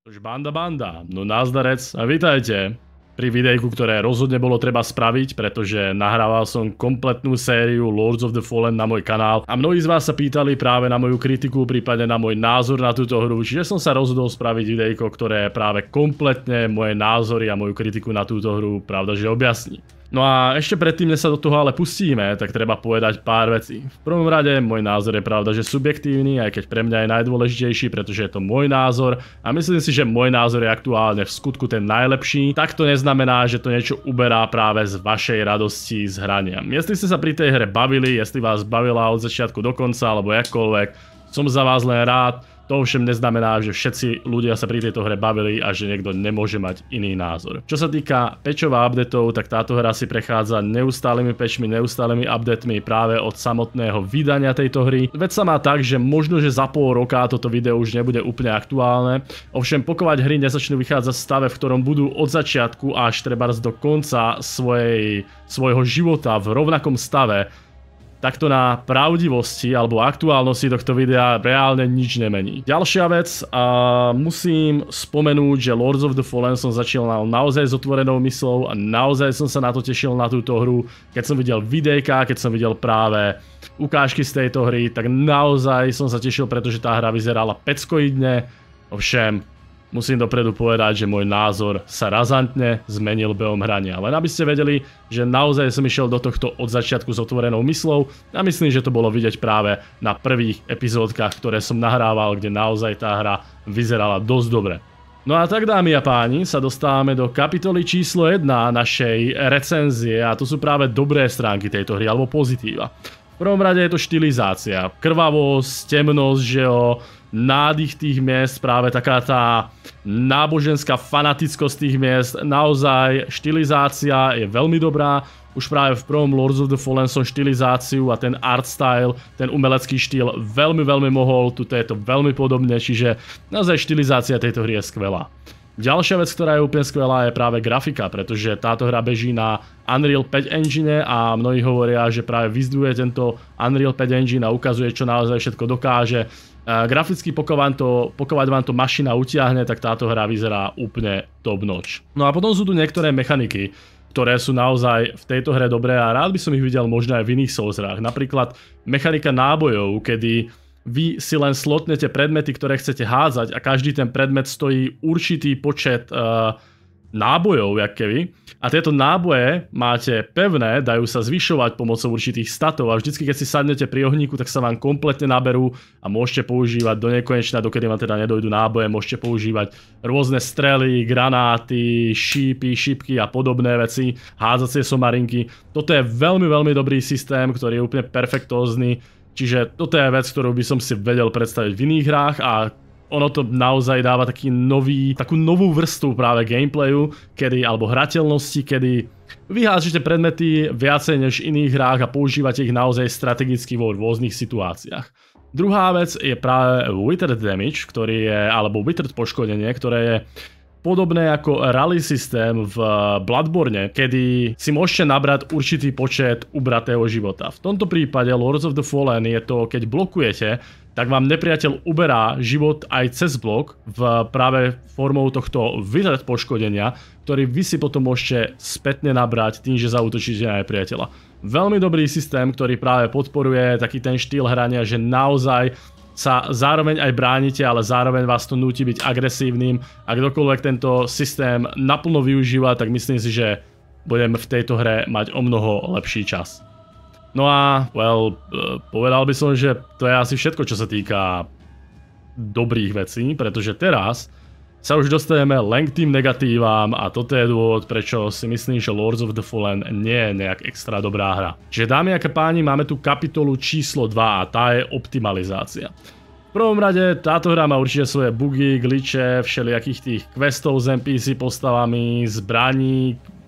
Už banda, no názdarec a vítajte pri videjku, ktoré rozhodne bolo treba spraviť, pretože nahrával som kompletnú sériu Lords of the Fallen na môj kanál a mnohí z vás sa pýtali práve na moju kritiku, prípadne na môj názor na túto hru, čiže som sa rozhodol spraviť videjko, ktoré práve kompletne moje názory a moju kritiku na túto hru pravdaže objasní. No a ešte predtým, než sa do toho ale pustíme, tak treba povedať pár vecí. V prvom rade, môj názor je pravda, že subjektívny, aj keď pre mňa je najdôležitejší, pretože je to môj názor a myslím si, že môj názor je aktuálne v skutku ten najlepší, tak to neznamená, že to niečo uberá práve z vašej radosti z hrania. Jestli ste sa pri tej hre bavili, jestli vás bavila od začiatku do konca, alebo jakkoľvek, som za vás len rád. To ovšem neznamená, že všetci ľudia sa pri tejto hre bavili a že niekto nemôže mať iný názor. Čo sa týka patchov a updateov, tak táto hra si prechádza neustálými patchmi, neustálými updatemi práve od samotného vydania tejto hry. Vec sa má tak, že možno, že za pol roka toto video už nebude úplne aktuálne. Ovšem pokiaľ hry nezačnú vychádzať v stave, v ktorom budú od začiatku až trebárs do konca svojho života v rovnakom stave, takto na pravdivosti alebo aktuálnosti tohto videa reálne nič nemení. Ďalšia vec, musím spomenúť, že Lords of the Fallen som začal naozaj s otvorenou myslou a naozaj som sa na to tešil na túto hru. Keď som videl videjka, keď som videl práve ukážky z tejto hry, tak naozaj som sa tešil, pretože tá hra vyzerala peckoidne. Ovšem, musím dopredu povedať, že môj názor sa razantne zmenil behom hrania. Len aby ste vedeli, že naozaj som išiel do tohto od začiatku s otvorenou myslou a myslím, že to bolo vidieť práve na prvých epizódkach, ktoré som nahrával, kde naozaj tá hra vyzerala dosť dobre. No a tak, dámy a páni, sa dostávame do kapitoly číslo 1 našej recenzie a to sú práve dobré stránky tejto hry, alebo pozitíva. V prvom rade je to štilizácia, krvavosť, temnosť, že jo, nádych tých miest, práve taká tá náboženská fanatickosť tých miest, naozaj štilizácia je veľmi dobrá. Už práve v prvom Lords of the Fallen som štilizáciu a ten art style, ten umelecký štýl veľmi mohol, tuto je to veľmi podobne, čiže naozaj štilizácia tejto hry je skvelá. Ďalšia vec, ktorá je úplne skvelá, je práve grafika, pretože táto hra beží na Unreal 5 engine a mnohí hovoria, že práve vyzdvihuje tento Unreal 5 engine a ukazuje, čo naozaj všetko dokáže. Graficky pokiaľ vám to mašina utiahne, tak táto hra vyzerá úplne top notch. No a potom sú tu niektoré mechaniky, ktoré sú naozaj v tejto hre dobré a rád by som ich videl možno aj v iných Souls-hrách. Napríklad mechanika nábojov, kedy vy si len slotnete predmety, ktoré chcete hádzať a každý ten predmet stojí určitý počet nábojov, jak keby. A tieto náboje máte pevné, dajú sa zvyšovať pomocou určitých statov a vždycky, keď si sadnete pri ohníku, tak sa vám kompletne naberú a môžete používať do nekonečna, dokedy vám teda nedojdu náboje, môžete používať rôzne strely, granáty, šípky a podobné veci, hádzacie somarinky. Toto je veľmi dobrý systém, ktorý je úplne perfektózny. Čiže toto je vec, ktorú by som si vedel predstaviť v iných hrách a ono to naozaj dáva takú novú vrstvu práve gameplayu, alebo hrateľnosti, kedy vy hážete predmety viacej než v iných hrách a používate ich naozaj strategicky vo rôznych situáciách. Druhá vec je práve Withered Damage, alebo Withered poškodenie, ktoré je podobné ako rally systém v Bloodborne, kedy si môžete nabrať určitý počet ubratého života. V tomto prípade Lords of the Fallen je to, keď blokujete, tak vám nepriateľ uberá život aj cez blok práve formou tohto Withered poškodenia, ktorý vy si potom môžete spätne nabrať tým, že zaútočíte na nepriateľa. Veľmi dobrý systém, ktorý práve podporuje taký ten štýl hrania, že naozaj sa zároveň aj bránite, ale zároveň vás to núti byť agresívnym. A kdokoľvek tento systém naplno využíva, tak myslím si, že budem v tejto hre mať omnoho lepší čas. No a, povedal by som, že to je asi všetko, čo sa týka dobrých vecí, pretože teraz sa už dostaneme len k tým negatívam a toto je dôvod, prečo si myslím, že Lords of the Fallen nie je nejak extra dobrá hra. Čiže dámy a páni, máme tu kapitolu číslo 2 a tá je optimalizácia. V prvom rade táto hra má určite svoje bugy, glitche, všelijakých tých questov s NPC postavami, zbraní,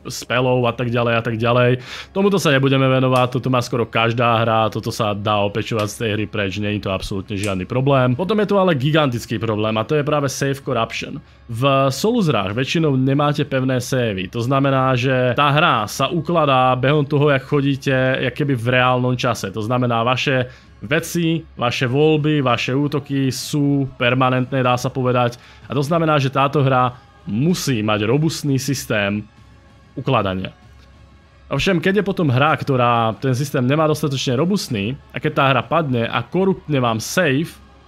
spelov a tak ďalej. Tomuto sa nebudeme venovať, toto má skoro každá hra, toto sa dá opečovať z tej hry preč, nie je to absolútne žiadny problém. Potom je tu ale gigantický problém a to je práve save corruption. V Soulsrách väčšinou nemáte pevné savey, to znamená, že tá hra sa ukladá behom toho, jak chodíte, jak keby v reálnom čase. To znamená, vaše veci, vaše voľby, vaše útoky sú permanentné, dá sa povedať. A to znamená, že táto hra musí mať robustný systém ukladania. Ovšem, keď je potom hra, ktorá ten systém nemá dostatočne robustný a keď tá hra padne a koruptne vám save,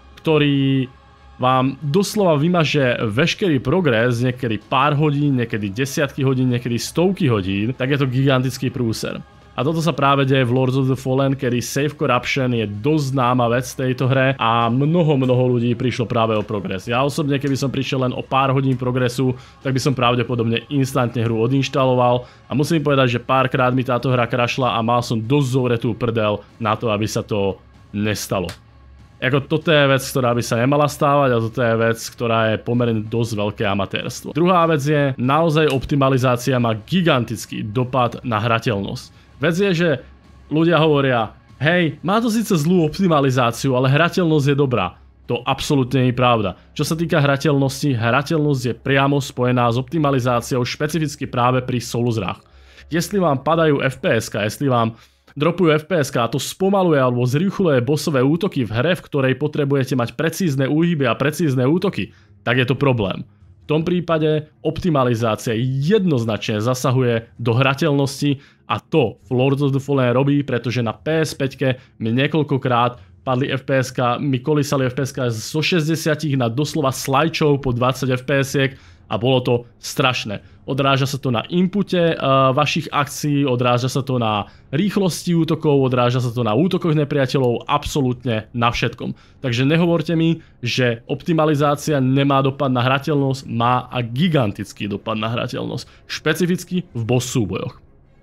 ktorý vám doslova vymaže veškerý progres, niekedy pár hodín, niekedy desiatky hodín, niekedy stovky hodín, tak je to gigantický prúser. A toto sa práve deje v Lords of the Fallen, kedy save corruption je dosť známa vec v tejto hre a mnoho ľudí prišlo práve o progres. Ja osobne, keby som prišiel len o pár hodín progresu, tak by som pravdepodobne instantne hru odinštaloval a musím povedať, že párkrát mi táto hra krašla a mal som dosť zovretú prdel na to, aby sa to nestalo. Jako toto je vec, ktorá by sa nemala stávať a toto je vec, ktorá je pomerne dosť veľké amatérstvo. Druhá vec je, naozaj optimalizácia má gigantický dopad na hrateľnosť. Vec je, že ľudia hovoria, hej, má to síce zlú optimalizáciu, ale hrateľnosť je dobrá. To absolútne nie je pravda. Čo sa týka hrateľnosti, hrateľnosť je priamo spojená s optimalizáciou špecificky práve pri Soulsrách. Jestli vám padajú FPS-ka, jestli vám dropujú FPS-ka a to spomaluje alebo zrýchluje bossové útoky v hre, v ktorej potrebujete mať precízne úhyby a precízne útoky, tak je to problém. V tom prípade optimalizácia jednoznačne zasahuje do hrateľnosti a to Lords of the Fallen robí, pretože na PS5 mi niekoľkokrát padli FPS-ka, mi kolísali FPS-ka zo 60 na doslova slajčov po 20 FPS-iek a bolo to strašné. Odráža sa to na inpute vašich akcií, odráža sa to na rýchlosti útokov, odráža sa to na útokoch nepriateľov, absolútne na všetkom. Takže nehovorte mi, že optimalizácia nemá dopad na hrateľnosť, má a gigantický dopad na hrateľnosť. Špecificky v boss súbojoch.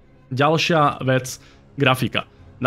Ďalšia vec, grafika.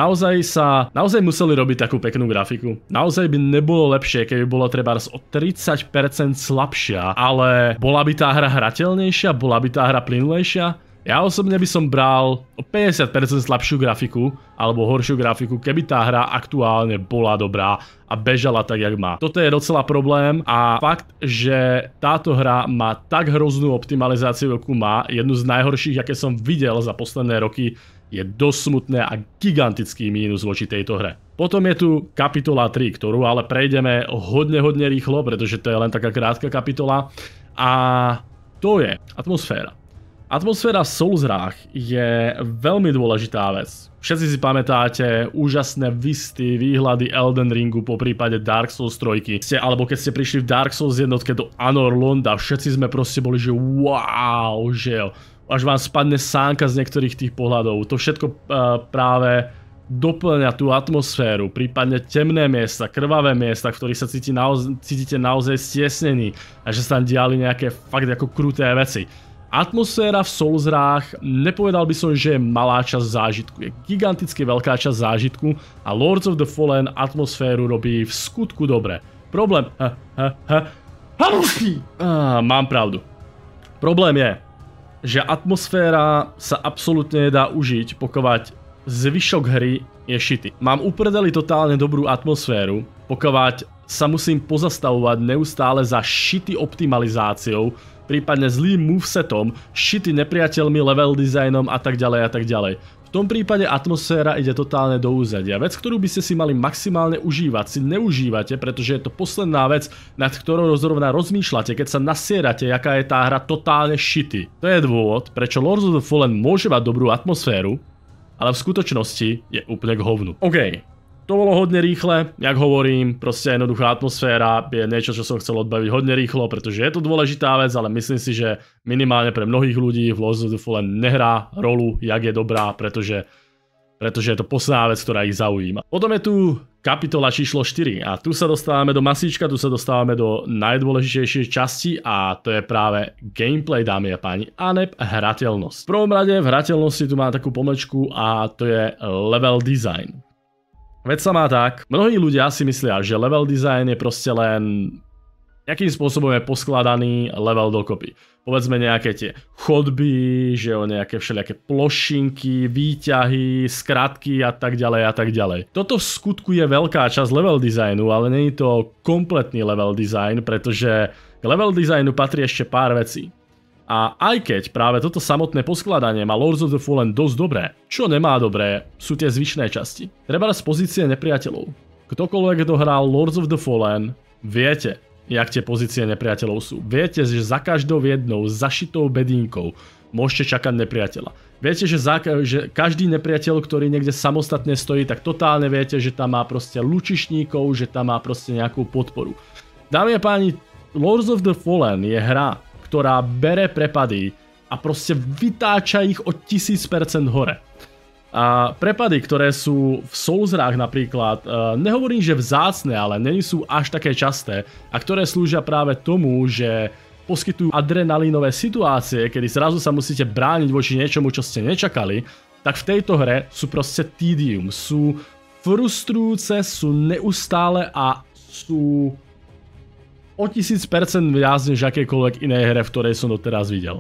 Naozaj museli robiť takú peknú grafiku. Naozaj by nebolo lepšie, keby bolo trebárs o 30% slabšia, ale bola by tá hra hrateľnejšia, bola by tá hra plynulejšia. Ja osobne by som bral o 50% slabšiu grafiku, alebo horšiu grafiku, keby tá hra aktuálne bola dobrá a bežala tak, jak má. Toto je docela problém a fakt, že táto hra má tak hroznú optimalizáciu, ako má, jednu z najhorších, aké som videl za posledné roky, je dosť smutné a gigantický mínus voči tejto hre. Potom je tu kapitola 3, ktorú ale prejdeme hodne rýchlo, pretože to je len taká krátka kapitola. A to je atmosféra. Atmosféra v Soulsrách je veľmi dôležitá vec. Všetci si pamätáte úžasné visty, výhľady Elden Ringu po prípade Dark Souls 3. Alebo keď ste prišli v Dark Souls jednotke do Anor Londa, všetci sme proste boli, že wow, že jo. Až vám spadne sánka z niektorých tých pohľadov. To všetko práve doplňa tú atmosféru, prípadne temné miesta, krvavé miesta, v ktorých sa cítite naozaj stiesnení a že sa tam diali nejaké fakt ako kruté veci. Atmosféra v Soulsrách, nepovedal by som, že je malá časť zážitku, je giganticky veľká časť zážitku a Lords of the Fallen atmosféru robí v skutku dobre. Problém... Mám pravdu. Problém je, že atmosféra sa absolútne nedá užiť, pokiaľ zvyšok hry je shitty. Mám uprdeli totálne dobrú atmosféru, pokiaľ sa musím pozastavovať neustále za shitty optimalizáciou, prípadne zlým movesetom, shitty nepriateľmi, level designom a tak ďalej a tak ďalej. V tom prípade atmosféra ide totálne do úzadia. Vec, ktorú by ste si mali maximálne užívať, si neužívate, pretože je to posledná vec, nad ktorou zrovna rozmýšľate, keď sa nasierate, aká je tá hra totálne shitty. To je dôvod, prečo Lords of the Fallen môže mať dobrú atmosféru, ale v skutočnosti je úplne k hovnu. OK. To bolo hodne rýchle, jak hovorím, proste jednoduchá atmosféra je niečo, čo som chcel odbaviť hodne rýchlo, pretože je to dôležitá vec, ale myslím si, že minimálne pre mnohých ľudí v Lords of the Fallen nehrá rolu, jak je dobrá, pretože je to posledná vec, ktorá ich zaujíma. Potom je tu kapitola číslo 4 a tu sa dostávame do masíčka, tu sa dostávame do najdôležitejšej časti a to je práve gameplay, dámy a páni, aneb hrateľnosť. V prvom rade v hrateľnosti tu mám takú pomlčku a to je level design. Veď sa má tak, mnohí ľudia si myslia, že level design je proste len Jakým spôsobom je poskladaný level dokopy. Povedzme nejaké tie chodby, že o nejaké všelijaké plošinky, výťahy, skratky a tak ďalej a tak ďalej. Toto v skutku je veľká časť level designu, ale nie je to kompletný level design, pretože k level designu patrí ešte pár vecí. A aj keď práve toto samotné poskladanie má Lords of the Fallen dosť dobré, čo nemá dobré, sú tie zvyšné časti. Treba z pozície nepriateľov. Ktokoľvek dohral Lords of the Fallen, viete, jak tie pozície nepriateľov sú. Viete, že za každou jednou zašitou bedínkou môžete čakať nepriateľa. Viete, že každý nepriateľ, ktorý niekde samostatne stojí, tak totálne viete, že tam má proste lučišníkov, že tam má proste nejakú podporu. Dámy a páni, Lords of the Fallen je hra, ktorá bere prepady a proste vytáča ich o 1000% hore. A prepady, ktoré sú v Soulsrách napríklad, nehovorím, že vzácne, ale nie sú až také časté a ktoré slúžia práve tomu, že poskytujú adrenalínové situácie, kedy zrazu sa musíte brániť voči niečomu, čo ste nečakali, tak v tejto hre sú proste tedium, sú frustrujúce, sú neustále a sú o 1000% viac než akékoľvek inej hre, v ktorej som doteraz videl.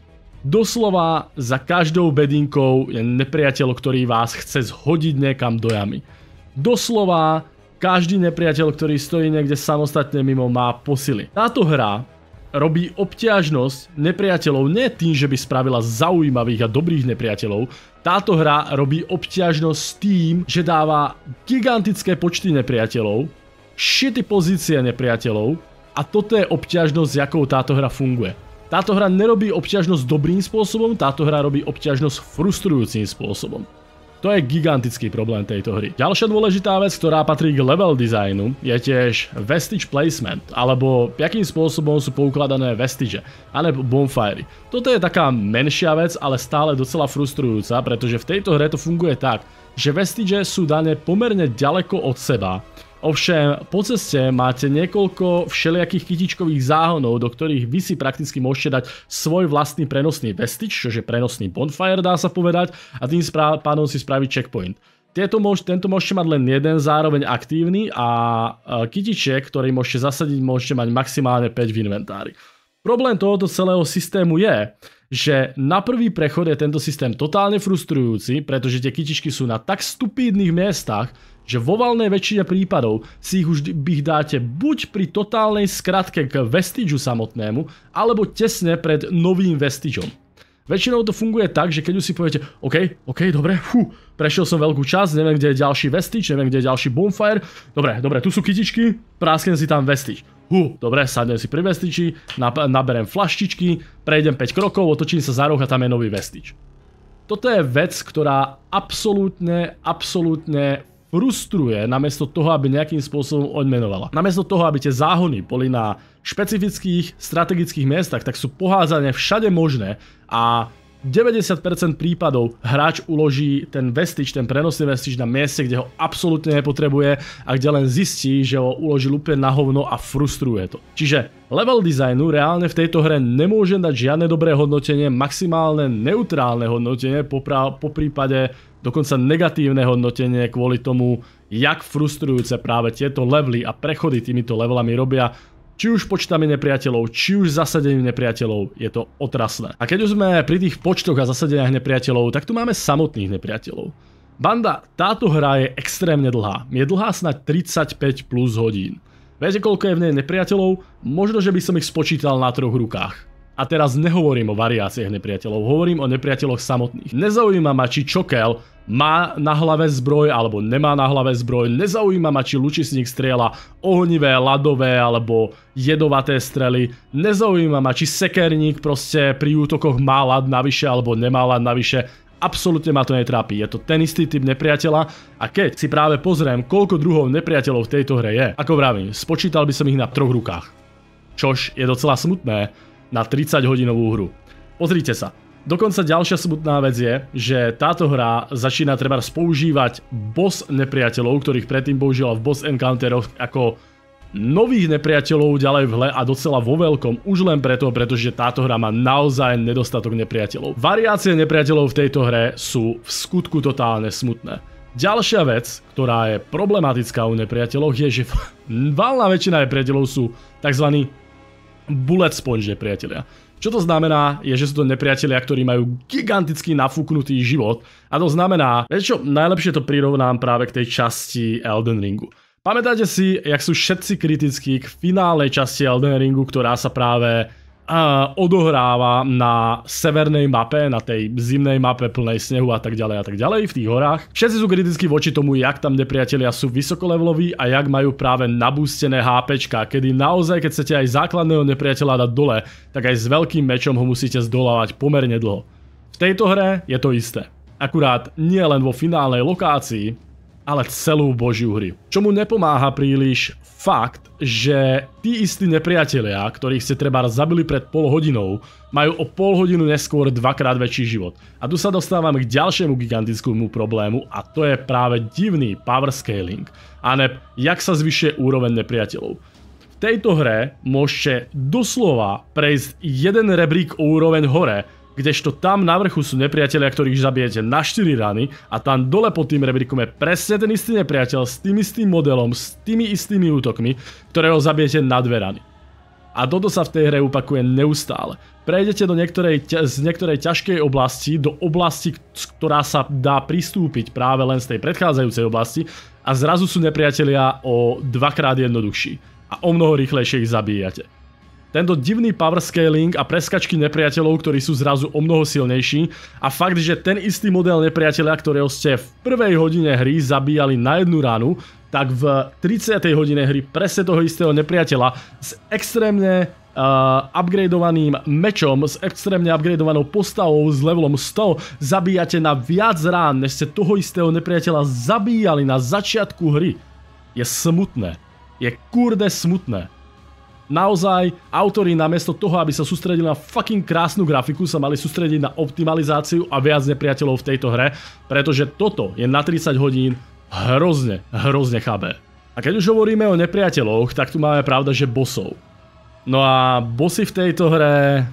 Doslova za každou bedinkou je nepriateľ, ktorý vás chce zhodiť niekam do jamy. Doslova každý nepriateľ, ktorý stojí niekde samostatne mimo, má posily. Táto hra robí obťažnosť nepriateľov nie tým, že by spravila zaujímavých a dobrých nepriateľov. Táto hra robí obťažnosť tým, že dáva gigantické počty nepriateľov, shitty pozície nepriateľov a toto je obťažnosť, s jakou táto hra funguje. Táto hra nerobí obťažnosť dobrým spôsobom, táto hra robí obťažnosť frustrujúcim spôsobom. To je gigantický problém tejto hry. Ďalšia dôležitá vec, ktorá patrí k level designu, je tiež vestige placement, alebo akým spôsobom sú poukladané vestige, alebo bonfire. Toto je taká menšia vec, ale stále docela frustrujúca, pretože v tejto hre to funguje tak, že vestige sú dané pomerne ďaleko od seba. Ovšem, po ceste máte niekoľko všelijakých kytičkových záhonov, do ktorých vy si prakticky môžete dať svoj vlastný prenosný vestige, čože prenosný bonfire dá sa povedať, a tým pádom si spraviť checkpoint. Tento môžete mať len jeden zároveň aktívny a kytičiek, ktorý môžete zasadiť, môžete mať maximálne 5 v inventári. Problém tohoto celého systému je, že na prvý prechod je tento systém totálne frustrujúci, pretože tie kytičky sú na tak stupídnych miestach, že vo valnej väčšine prípadov si ich už dáte buď pri totálnej skratke k vestigeu samotnému, alebo tesne pred novým vestigeom. Väčšinou to funguje tak, že keď už si poviete, OK, dobre, prešiel som veľkú časť, neviem, kde je ďalší vestige, neviem, kde je ďalší bonfire, dobre, tu sú kytičky, prásknem si tam vestige. Dobre, sadnem si pri vestigi, naberem flaštičky, prejdem 5 krokov, otočím sa za roh a tam je nový vestige. Toto je vec, ktorá absolútne frustruje, namiesto toho, aby nejakým spôsobom odmenovala. Namiesto toho, aby tie záhony boli na špecifických strategických miestach, tak sú pohádzané všade možné a 90% prípadov hráč uloží ten vestige, ten prenosný vestige na mieste, kde ho absolútne nepotrebuje a kde len zistí, že ho uložil úplne na hovno a frustruje to. Čiže level designu reálne v tejto hre nemôžem dať žiadne dobré hodnotenie, maximálne neutrálne hodnotenie, po prípade dokonca negatívne hodnotenie kvôli tomu, jak frustrujúce práve tieto levely a prechody týmito levelami robia. Či už počtami nepriateľov, či už zasadením nepriateľov, je to otrasné. A keď už sme pri tých počtoch a zasadeniach nepriateľov, tak tu máme samotných nepriateľov. Banda, táto hra je extrémne dlhá. Je dlhá snad 35 plus hodín. Viete, koľko je v nej nepriateľov? Možno, že by som ich spočítal na 3 rukách. A teraz nehovorím o variáciách nepriateľov, hovorím o nepriateľoch samotných. Nezaujíma ma, či čokel má na hlave zbroj alebo nemá na hlave zbroj, nezaujíma ma, či lučisník strieľa ohnivé, ľadové alebo jedovaté strely, nezaujíma ma, či sekerník proste pri útokoch má ľad navyše alebo nemá ľad navyše. Absolútne ma to netrápi, je to ten istý typ nepriateľa a keď si práve pozriem, koľko druhov nepriateľov v tejto hre je, ako vravím, spočítal by som ich na 3 rukách. Čož je docela smutné na 30 hodinovú hru. Pozrite sa. Dokonca ďalšia smutná vec je, že táto hra začína treba používať boss nepriateľov, ktorých predtým používala v boss encounteroch ako nových nepriateľov ďalej v hre a docela vo veľkom, už len preto, pretože táto hra má naozaj nedostatok nepriateľov. Variácie nepriateľov v tejto hre sú v skutku totálne smutné. Ďalšia vec, ktorá je problematická u nepriateľov, je, že valná väčšina nepriateľov sú tzv. Bullet sponge nepriatelia. Čo to znamená, je, že sú to nepriatelia, ktorí majú giganticky nafúknutý život. A to znamená, vieš čo, najlepšie to prirovnám práve k tej časti Elden Ringu. Pamätáte si, jak sú všetci kritickí k finálnej časti Elden Ringu, ktorá sa práve odohráva na severnej mape, na tej zimnej mape plnej snehu a tak ďalej v tých horách. Všetci sú kritickí voči tomu, jak tam nepriatelia sú vysokoleveloví a jak majú práve nabústené HPčka, kedy naozaj, keď chcete aj základného nepriateľa dať dole, tak aj s veľkým mečom ho musíte zdolávať pomerne dlho. V tejto hre je to isté. Akurát nie len vo finálnej lokácii, ale celú božiu hry. Čomu nepomáha príliš fakt, že tí istí nepriatelia, ktorých ste treba zabili pred pol hodinou, majú o pol hodinu neskôr dvakrát väčší život. A tu sa dostávame k ďalšiemu gigantickému problému a to je práve divný power scaling. A ne, jak sa zvyšuje úroveň nepriateľov. V tejto hre môžete doslova prejsť jeden rebrík o úroveň hore, kdežto tam na vrchu sú nepriatelia, ktorých zabijete na 4 rany a tam dole pod tým rebríkom je presne ten istý nepriateľ s tým istým modelom, s tými istými útokmi, ktorého zabijete na 2 rany. A toto sa v tej hre opakuje neustále. Prejdete z niektorej ťažkej oblasti do oblasti, ktorá sa dá pristúpiť práve len z tej predchádzajúcej oblasti a zrazu sú nepriatelia o 2-krát jednoduchší a o mnoho rýchlejšie ich zabíjate. Tento divný power scaling a preskačky nepriateľov, ktorí sú zrazu o mnoho silnejší a fakt, že ten istý model nepriateľa, ktorého ste v prvej hodine hry zabíjali na 1 ranu, tak v 30. hodine hry presne toho istého nepriateľa s extrémne upgradeovaným mečom, s extrémne upgradeovanou postavou s levelom 100 zabíjate na viac rán, než ste toho istého nepriateľa zabíjali na začiatku hry. Je smutné. Je kurde smutné. Naozaj, autori namiesto toho, aby sa sústredili na fucking krásnu grafiku, sa mali sústrediť na optimalizáciu a viac nepriateľov v tejto hre, pretože toto je na 30 hodín hrozne chabé. A keď už hovoríme o nepriateľoch, tak tu máme pravda, že bossov. No a bossy v tejto hre...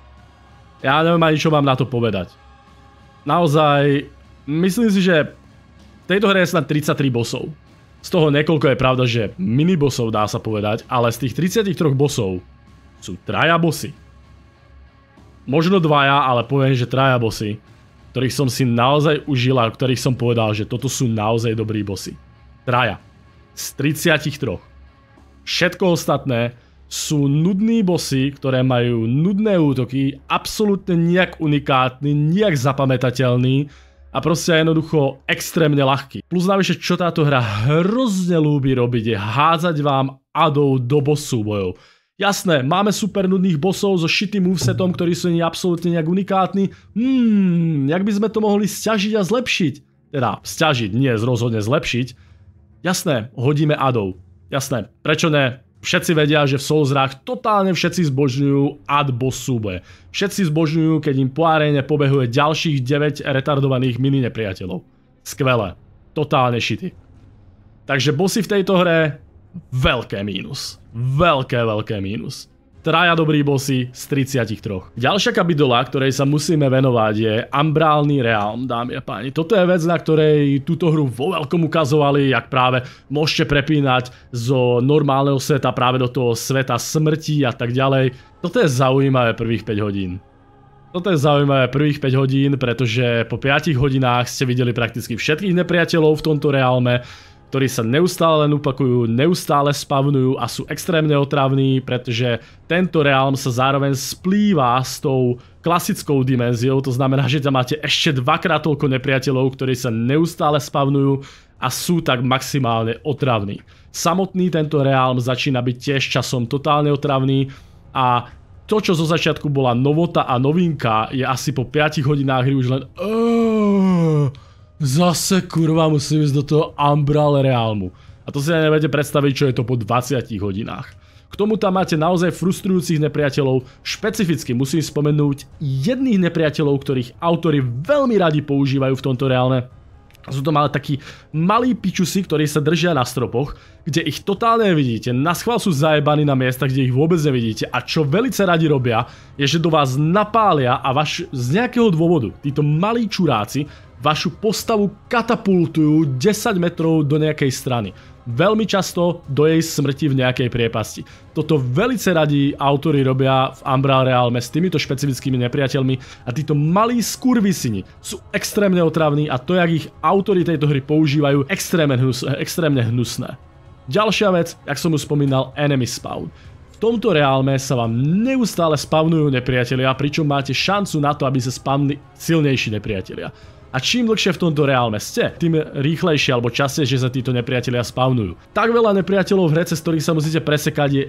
Ja neviem ani čo mám na to povedať. Naozaj, myslím si, že v tejto hre je snad 33 bossov. Z toho niekoľko je pravda, že minibossov dá sa povedať, ale z tých 33 bossov sú 3 bossy. Možno 2, ale poviem, že 3 bossy, ktorých som si naozaj užil a ktorých som povedal, že toto sú naozaj dobrí bossy. 3 z 33. Všetko ostatné sú nudní bossy, ktoré majú nudné útoky, absolútne nijak unikátny, nijak zapamätateľný, a proste jednoducho extrémne ľahký. Plus navyše, čo táto hra hrozne ľúbi robiť, je hádzať vám adov do boss súbojov. Jasné, máme super nudných bossov so shitým movesetom, ktorí sú absolútne nejak unikátni. Jak by sme to mohli sťažiť a zlepšiť? Teda, sťažiť, nie rozhodne zlepšiť. Jasné, hodíme adov. Jasné, prečo ne? Všetci vedia, že v Soulsrách totálne všetci zbožňujú ad boss súboje. Všetci zbožňujú, keď im po aréne pobehuje ďalších 9 retardovaných mini nepriateľov. Skvelé. Totálne shity. Takže bossy v tejto hre, veľké mínus. Veľké mínus. 3 dobrí bossy z 33. Ďalšia kapitola, ktorej sa musíme venovať, je Umbrálny realm, dámy a páni. Toto je vec, na ktorej túto hru vo veľkom ukazovali, jak práve môžete prepínať zo normálneho sveta práve do toho sveta smrti a tak ďalej. Toto je zaujímavé prvých 5 hodín. Toto je zaujímavé prvých 5 hodín, pretože po 5 hodinách ste videli prakticky všetkých nepriateľov v tomto reálme, ktorí sa neustále len opakujú, neustále spavnujú a sú extrémne otravní, pretože tento reálm sa zároveň splýva s tou klasickou dimenziou, to znamená, že tam máte ešte 2-krát toľko nepriateľov, ktorí sa neustále spavnujú a sú tak maximálne otravní. Samotný tento reálm začína byť tiež časom totálne otravný a to, čo zo začiatku bola novota a novinka, je asi po 5 hodinách hry už len zase kurva musím ísť do toho Umbral Realmu. A to si neviete predstaviť, čo je to po 20 hodinách. K tomu tam máte naozaj frustrujúcich nepriateľov, špecificky musím spomenúť jedných nepriateľov, ktorých autori veľmi radi používajú v tomto reálne. Sú to ale takí malí pičusy, ktorí sa držia na stropoch, kde ich totálne nevidíte, naschvál sú zajebaní na miesta, kde ich vôbec nevidíte a čo velice radi robia, je, že do vás napália a z nejakého dôvodu títo malí čuráci vašu postavu katapultujú 10 metrov do nejakej strany. Veľmi často do jej smrti v nejakej priepasti. Toto velice radi autori robia v Umbral Realme s týmito špecifickými nepriateľmi a títo malí skurvisini sú extrémne otravní a to, jak ich autori tejto hry používajú, extrémne hnusné. Ďalšia vec, jak som už spomínal, enemy spawn. V tomto reálme sa vám neustále spawnujú nepriatelia, pričom máte šancu na to, aby sa spawnili silnejší nepriatelia. A čím dlhšie v tomto reálme ste, tým rýchlejšie alebo častejšie sa títo nepriatelia spawnujú. Tak veľa nepriateľov v hre, cez ktorých sa musíte presekať, je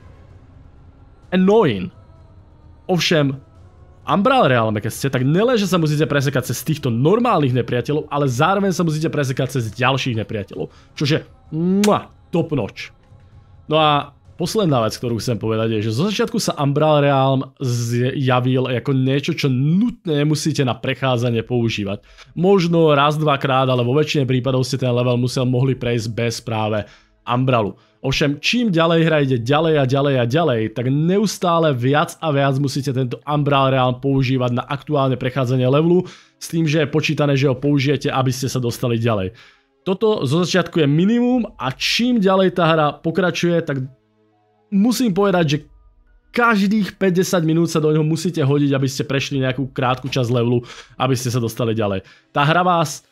annoying. Ovšem, v Umbral Realme, keď ste, tak nelen, že sa musíte presekať cez týchto normálnych nepriateľov, ale zároveň sa musíte presekať cez ďalších nepriateľov. Čože top notch. No a posledná vec, ktorú chcem povedať, je, že zo začiatku sa Umbral Realm zjavil ako niečo, čo nutne nemusíte na prechádzanie používať. Možno raz, dvakrát, ale vo väčšine prípadov ste ten level mohli prejsť bez práve Umbralu. Ovšem, čím ďalej hra ide ďalej a ďalej a ďalej, tak neustále viac a viac musíte tento Umbral Realm používať na aktuálne prechádzanie levelu, s tým, že je počítané, že ho použijete, aby ste sa dostali ďalej. Toto zo začiatku je minimum a čím ďalej tá hra pokračuje, tak musím povedať, že každých 50 minút sa do neho musíte hodiť, aby ste prešli nejakú krátku časť levelu, aby ste sa dostali ďalej. Tá hra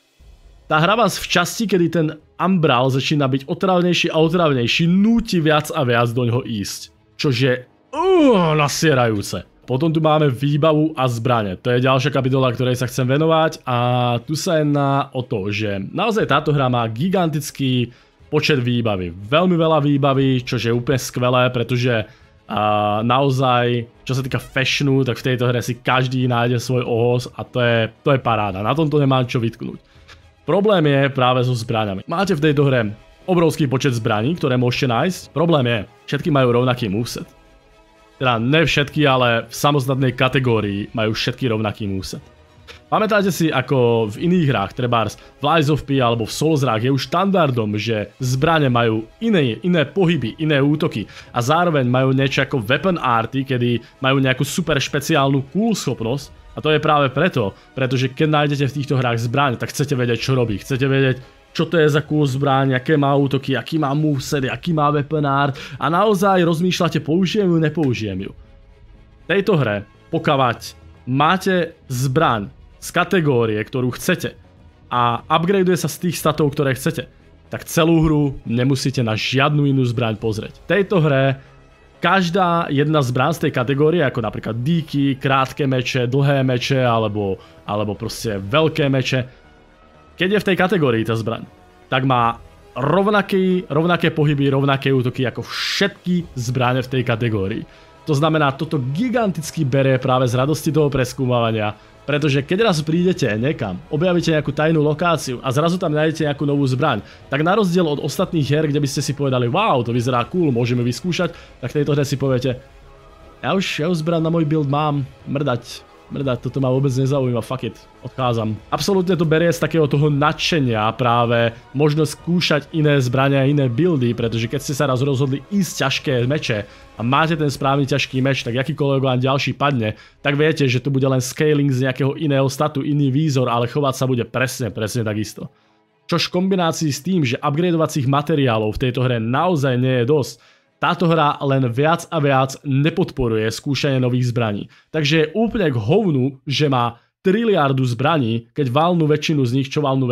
vás v časti, kedy ten Umbral začína byť otravnejší a otravnejší, núti viac a viac do neho ísť. Čože nasierajúce. Potom tu máme výbavu a zbrane. To je ďalšia kapitola, ktorej sa chcem venovať a tu sa jedná o to, že naozaj táto hra má gigantický počet výbavy. Veľmi veľa výbavy, čo je úplne skvelé, pretože naozaj, čo sa týka fashionu, tak v tejto hre si každý nájde svoj ohos a to je paráda. Na tomto nemám čo vytknúť. Problém je práve so zbraňami. Máte v tejto hre obrovský počet zbraní, ktoré môžete nájsť. Problém je, všetky majú rovnaký moveset. Teda ne všetky, ale v samostatnej kategórii majú všetky rovnaký moveset. Pamätáte si, ako v iných hrách, trebárs v Lies of P alebo v Soulsrách je už štandardom, že zbrane majú iné pohyby, iné útoky a zároveň majú niečo ako weapon arty, kedy majú nejakú super špeciálnu cool schopnosť a to je práve preto, pretože keď nájdete v týchto hrách zbraň, tak chcete vedieť, čo robí, chcete vedieť, čo to je za cool zbraň, aké má útoky, aký má moveset, aký má weapon art a naozaj rozmýšľate, použijem ju, nepoužijem ju. V tejto hre, pokavať máte zbraň z kategórie, ktorú chcete a upgradeuje sa z tých statov, ktoré chcete, tak celú hru nemusíte na žiadnu inú zbraň pozrieť. V tejto hre každá jedna zbraň z tej kategórie, ako napríklad díky, krátke meče, dlhé meče alebo proste veľké meče, keď je v tej kategórii tá zbraň, tak má rovnaké pohyby, rovnaké útoky ako všetky zbrane v tej kategórii. To znamená, toto giganticky berie práve z radosti toho preskúmavania, pretože keď raz prídete niekam, objavíte nejakú tajnú lokáciu a zrazu tam nájdete nejakú novú zbraň, tak na rozdiel od ostatných hier, kde by ste si povedali, wow, to vyzerá cool, môžeme vyskúšať, tak v tejto hre si poviete, ja už zbraň na môj build mám, mrdať, toto ma vôbec nezaujíma, fuck it, odchádzam. Absolútne to berie z takého toho nadšenia práve možno skúšať iné zbrania a iné buildy, pretože keď ste sa raz rozhodli ísť ťažké meče a máte ten správny ťažký meč, tak akýkoľvek vám ďalší padne, tak viete, že to bude len scaling z nejakého iného statu, iný výzor, ale chovať sa bude presne takisto. Čož v kombinácii s tým, že upgradeovacích materiálov v tejto hre naozaj nie je dosť, táto hra len viac a viac nepodporuje skúšanie nových zbraní. Takže je úplne k hovnu, že má triliardu zbraní, keď valnú väčšinu z nich,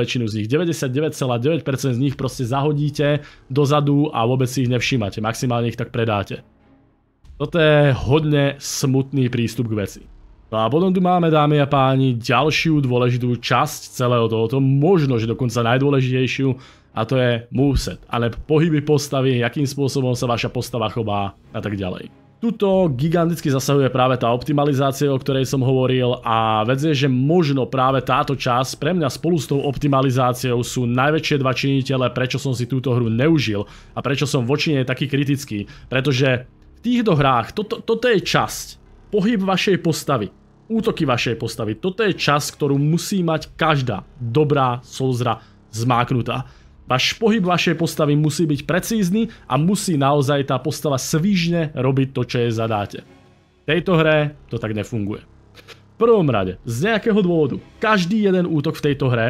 99,9% z nich proste zahodíte dozadu a vôbec si ich nevšímate, maximálne ich tak predáte. Toto je hodne smutný prístup k veci. No a potom tu máme, dámy a páni, ďalšiu dôležitú časť celého tohoto, možno, že dokonca najdôležitejšiu, a to je moveset, ale pohyby postavy, akým spôsobom sa vaša postava chová a tak ďalej. Tuto giganticky zasahuje práve tá optimalizácia, o ktorej som hovoril a vec je, že možno práve táto časť pre mňa spolu s tou optimalizáciou sú najväčšie dva činitele, prečo som si túto hru neužil a prečo som voči nej taký kritický, pretože v týchto hrách toto je časť, pohyb vašej postavy, útoky vašej postavy, toto je časť, ktorú musí mať každá dobrá Soulsra zmáknutá. Váš pohyb vašej postavy musí byť precízny a musí naozaj tá postava svižne robiť to, čo jej zadáte. V tejto hre to tak nefunguje. prvom rade, z nejakého dôvodu, každý jeden útok v tejto hre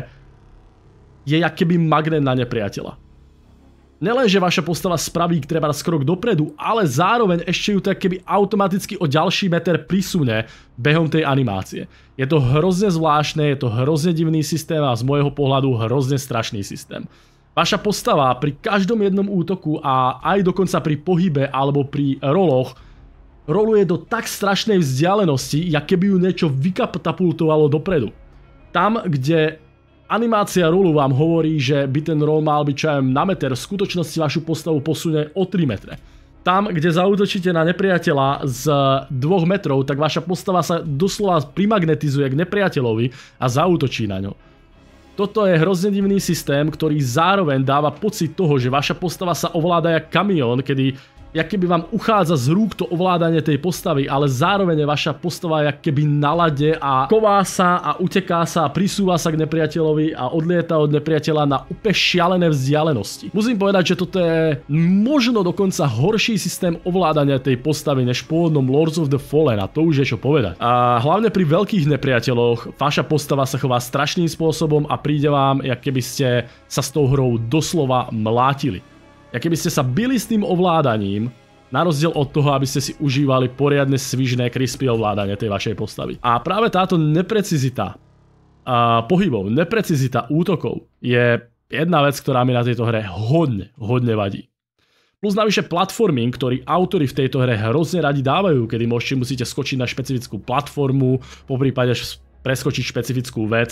je jak keby magnet na nepriateľa. Nelenže vaša postava spraví treba krok dopredu, ale zároveň ešte ju tak keby automaticky o ďalší meter prisune behom tej animácie. Je to hrozne zvláštne, je to hrozne divný systém a z môjho pohľadu hrozne strašný systém. Vaša postava pri každom jednom útoku a aj dokonca pri pohybe alebo pri roloch roluje do tak strašnej vzdialenosti, jak keby ju niečo vykatapultovalo dopredu. Tam, kde animácia rolu vám hovorí, že by ten roll mal byť čo na meter, v skutočnosti vašu postavu posunie o 3 metre. Tam, kde zaútočíte na nepriateľa z 2 metrov, tak vaša postava sa doslova primagnetizuje k nepriateľovi a zaútočí na ňo. Toto je hrozne divný systém, ktorý zároveň dáva pocit toho, že vaša postava sa ovláda jak kamión, kedy jak keby vám uchádza z rúk to ovládanie tej postavy, ale zároveň je vaša postava jak keby na lade a ková sa a uteká sa a prisúva sa k nepriateľovi a odlieta od nepriateľa na úplne šialené vzdialenosti. Musím povedať, že toto je možno dokonca horší systém ovládania tej postavy než v pôvodnom Lords of the Fallen a to už je čo povedať. A hlavne pri veľkých nepriateľoch vaša postava sa chová strašným spôsobom a príde vám, jak keby ste sa s tou hrou doslova mlátili. Jak keby ste sa bili s tým ovládaním, na rozdiel od toho, aby ste si užívali poriadne svižné, crispy ovládanie tej vašej postavy. A práve táto neprecizita pohybov, neprecizita útokov je jedna vec, ktorá mi na tejto hre hodne vadí. Plus navyše platforming, ktorý autori v tejto hre hrozne radi dávajú, kedy musíte skočiť na špecifickú platformu, poprípade preskočiť špecifickú vec.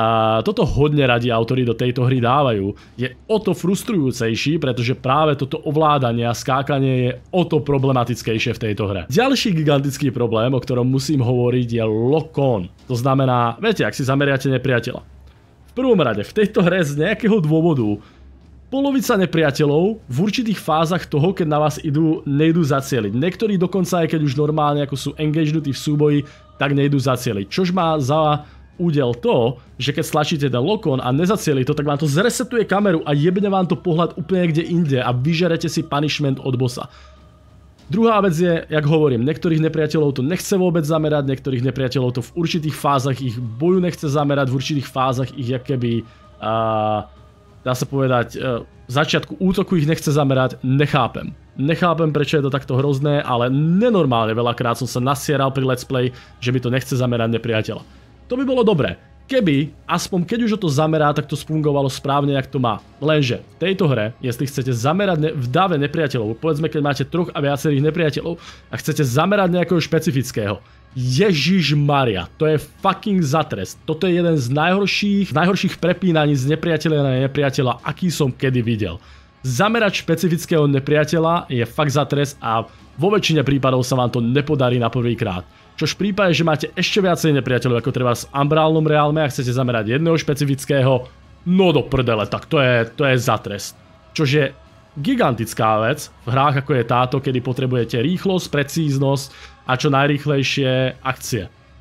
Toto hodne radi autori do tejto hry dávajú. Je o to frustrujúcejší, pretože práve toto ovládanie a skákanie je o to problematickejšie v tejto hre. Ďalší gigantický problém, o ktorom musím hovoriť, je lock-on. To znamená, viete, ak si zameriate nepriateľa. V prvom rade, v tejto hre z nejakého dôvodu polovica nepriateľov v určitých fázach toho, keď na vás nejdú zacieliť. Niektorí dokonca, aj keď už normálne ako sú engagenutí v súboji, tak nejdú zacieliť. Čož má za údel to, že keď stlačíte ten lock-on a nezacieli to, tak vám to zresetuje kameru a jebne vám to pohľad úplne kde inde a vyžerete si punishment od bossa. Druhá vec je, jak hovorím, niektorých nepriateľov to nechce vôbec zamerať, niektorých nepriateľov to v určitých fázach ich boju nechce zamerať, v určitých fázach ich jakoby dá sa povedať, v začiatku útoku ich nechce zamerať, nechápem. Nechápem, prečo je to takto hrozné, ale nenormálne veľakrát som sa nasieral pri let's play, že mi to nechce zamerať nepriateľa. To by bolo dobré, keby, aspoň keď už o to zamerá, tak to fungovalo správne, jak to má. Lenže v tejto hre, jestli chcete zamerať v dáve nepriateľov, povedzme, keď máte troch a viacerých nepriateľov a chcete zamerať nejakého špecifického, Ježišmaria, to je fucking zatrest. Toto je jeden z najhorších prepínaní z nepriateľa na nepriateľa, aký som kedy videl. Zamerať špecifického nepriateľa je fakt zatrest a vo väčšine prípadov sa vám to nepodarí na prvýkrát. Čož v prípade, že máte ešte viacej nepriateľov, ako treba v Umbrálnom reálme a chcete zamerať jedného špecifického, no do prdele, tak to je zatrest. Čož je gigantická vec v hrách ako je táto, kedy potrebujete rýchlosť, precíznosť a čo najrýchlejšie akcie.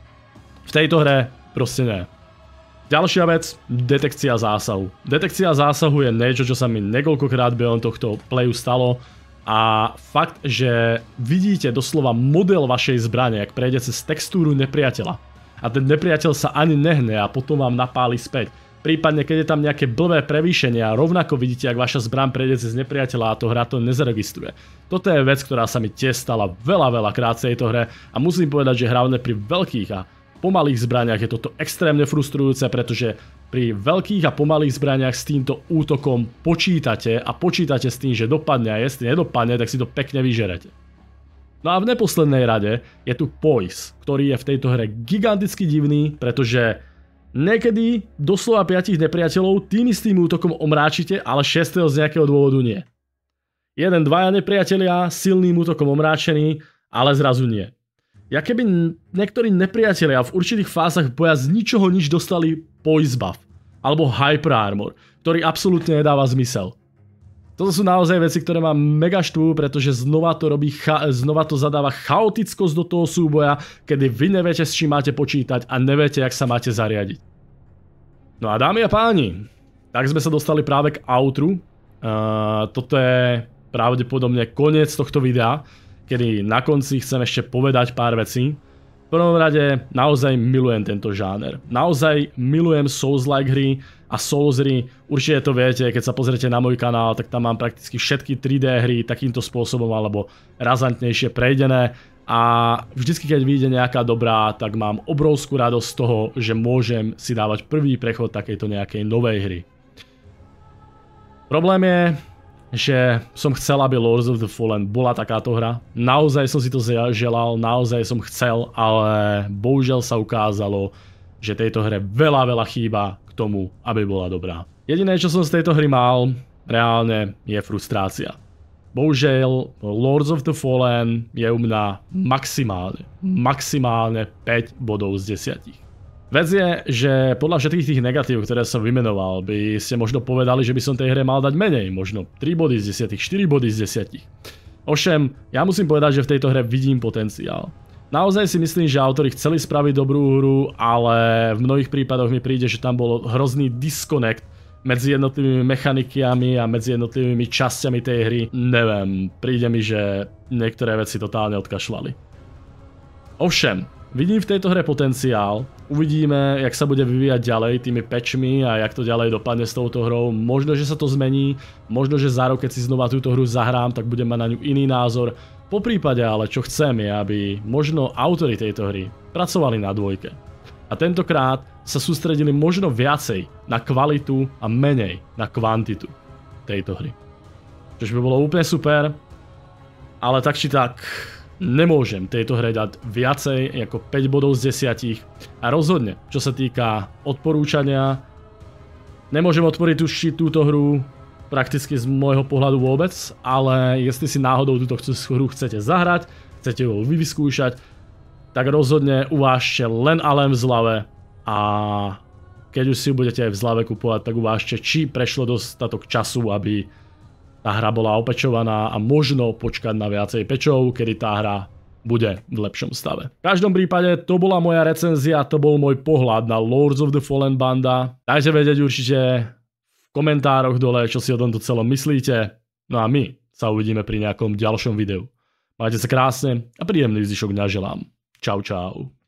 V tejto hre proste nie. Ďalšia vec, detekcia zásahu. Detekcia zásahu je niečo, čo sa mi niekoľkokrát behom tohto playu stalo a fakt, že vidíte doslova model vašej zbrane, ak prejde cez textúru nepriateľa a ten nepriateľ sa ani nehne a potom vám napáli späť. Prípadne, keď je tam nejaké blbé prevýšenie a rovnako vidíte, ak vaša zbraň prejde cez nepriateľa a to hra to nezaregistruje. Toto je vec, ktorá sa mi tiež stala veľa krát v tejto hre a musím povedať, že hlavne pri veľkých a pomalých zbraniach je toto extrémne frustrujúce, pretože pri veľkých a pomalých zbraniach s týmto útokom počítate a počítate s tým, že dopadne a jestli nedopadne, tak si to pekne vyžerete. No a v neposlednej rade je tu poise, ktorý je v tejto hre giganticky divný, pretože niekedy doslova 5 nepriateľov tým istým útokom omráčite, ale 6. z nejakého dôvodu nie. 1-2 nepriatelia silným útokom omráčení, ale zrazu nie. Ja keby niektorí nepriatelia v určitých fázach boja z ničoho nič dostali poise buff, alebo hyper armor, ktorý absolútne nedáva zmysel. Toto sú naozaj veci, ktoré ma mega štvú, pretože znova to zadáva chaotickosť do toho súboja, kedy vy neviete, s čím máte počítať a neviete, jak sa máte zariadiť. No a dámy a páni, tak sme sa dostali práve k outru. Toto je pravdepodobne koniec tohto videa, kedy na konci chcem ešte povedať pár vecí. V prvom rade naozaj milujem tento žáner. Naozaj milujem Souls-like hry a Souls hry. Určite to viete, keď sa pozriete na môj kanál, tak tam mám prakticky všetky 3D hry takýmto spôsobom alebo razantnejšie prejdené. A vždycky, keď vyjde nejaká dobrá, tak mám obrovskú radosť z toho, že môžem si dávať prvý prechod takejto nejakej novej hry. Problém je, že som chcel, aby Lords of the Fallen bola takáto hra. Naozaj som si to želal, naozaj som chcel, ale bohužiaľ sa ukázalo, že tejto hre veľa chýba k tomu, aby bola dobrá. Jediné, čo som z tejto hry mal, reálne je frustrácia. Bohužiaľ, Lords of the Fallen je u mňa maximálne 5 bodov z 10. Vec je, že podľa všetkých tých negatív, ktoré som vymenoval, by ste možno povedali, že by som tej hre mal dať menej, možno 3 body z 10, 4 body z 10. Ovšem, ja musím povedať, že v tejto hre vidím potenciál. Naozaj si myslím, že autori chceli spraviť dobrú hru, ale v mnohých prípadoch mi príde, že tam bol hrozný disconnect medzi jednotlivými mechanikami a medzi jednotlivými časťami tej hry. Neviem, príde mi, že niektoré veci totálne odkašľali. Ovšem, vidím v tejto hre potenciál, uvidíme, jak sa bude vyvíjať ďalej tými patchmi a jak to ďalej dopadne s touto hrou. Možno, že sa to zmení, možno, že za rok, keď si znova túto hru zahrám, tak budem mať na ňu iný názor. Po prípade ale, čo chcem je, aby možno autori tejto hry pracovali na dvojke. A tentokrát sa sústredili možno viacej na kvalitu a menej na kvantitu tejto hry. Čož by bolo úplne super, ale tak či tak nemôžem tejto hre dať viacej ako 5 bodov z 10 a rozhodne, čo sa týka odporúčania, nemôžem odporiť túto hru prakticky z môjho pohľadu vôbec, ale jestli si náhodou túto hru chcete zahrať, chcete ju vyskúšať, tak rozhodne uvážte len a len v zlave a keď už si ju budete aj v zlave kupovať, tak uvážte, či prešlo dostatok času, aby tá hra bola opečovaná a možno počkať na viacej pečov, kedy tá hra bude v lepšom stave. V každom prípade to bola moja recenzia, to bol môj pohľad na Lords of the Fallen banda. Dajte vedieť určite v komentároch dole, čo si o tomto celom myslíte. No a my sa uvidíme pri nejakom ďalšom videu. Majte sa krásne a príjemný zvyšok dňa želám. Čau.